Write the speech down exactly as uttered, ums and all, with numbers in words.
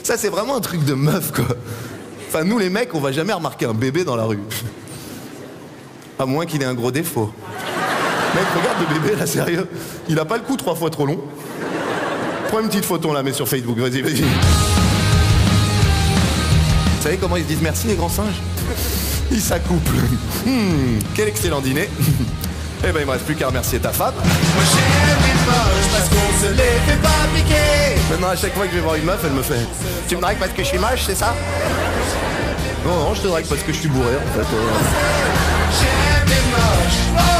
Ça, c'est vraiment un truc de meuf, quoi. Enfin, nous, les mecs, on va jamais remarquer un bébé dans la rue. À moins qu'il ait un gros défaut. Mec, regarde le bébé, là, sérieux. Il a pas le cou trois fois trop long. Prends une petite photo, on la met sur Facebook. Vas-y, vas-y. Vous savez comment ils se disent merci, les grands singes? Ils s'accouplent. Hmm, quel excellent dîner. Eh ben, il me reste plus qu'à remercier ta femme. Moi j'aime les moches parce qu'on se les fait pas piquer. Maintenant, à chaque fois que je vais voir une meuf, elle me fait tu me dragues parce que je suis moche, c'est ça? Non, non, je te drague parce que je suis bourré, en fait. J'aime les moches. Oh